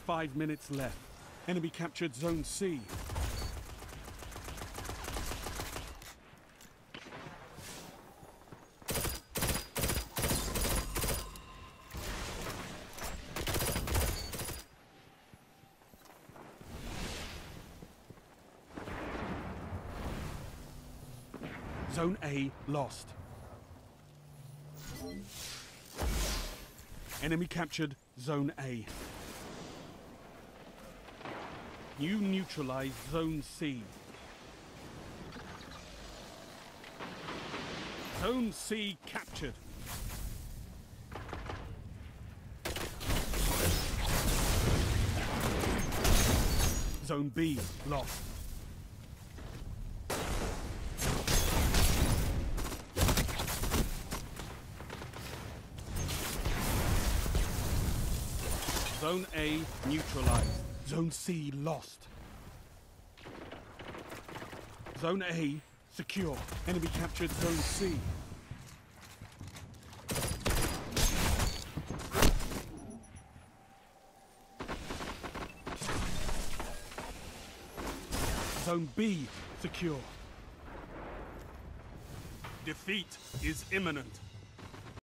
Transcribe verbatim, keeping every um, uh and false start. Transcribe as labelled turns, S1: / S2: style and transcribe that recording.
S1: five minutes left. Enemy captured Zone C. Zone A lost. Enemy captured Zone A. You neutralize Zone C. Zone C captured. Zone B lost. Zone A neutralized. Zone C lost. Zone A secure. Enemy captured Zone C. Zone B secure. Defeat is imminent.